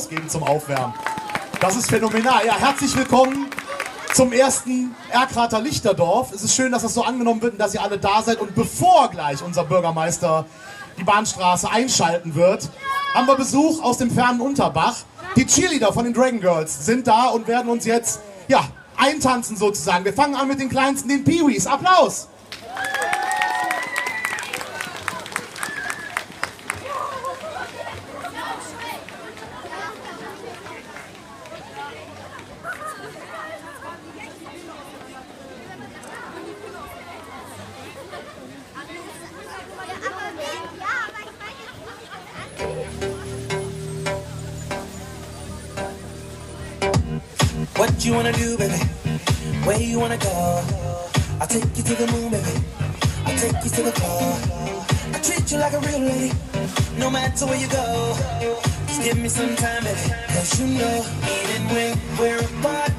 geben zum Aufwärmen. Das ist phänomenal. Ja, herzlich willkommen zum ersten Erkrater Lichterdorf. Es ist schön, dass das so angenommen wird und dass ihr alle da seid. Und bevor gleich unser Bürgermeister die Bahnstraße einschalten wird, haben wir Besuch aus dem fernen Unterbach. Die Cheerleader von den Dragon Girls sind da und werden uns jetzt, ja, eintanzen sozusagen. Wir fangen an mit den Kleinsten, den Peewees. Applaus! What you wanna do, baby? Where you wanna go? I'll take you to the moon, baby. I'll take you to the floor. I treat you like a real lady, no matter where you go. Just give me some time, baby, 'cause you know, even when we're apart,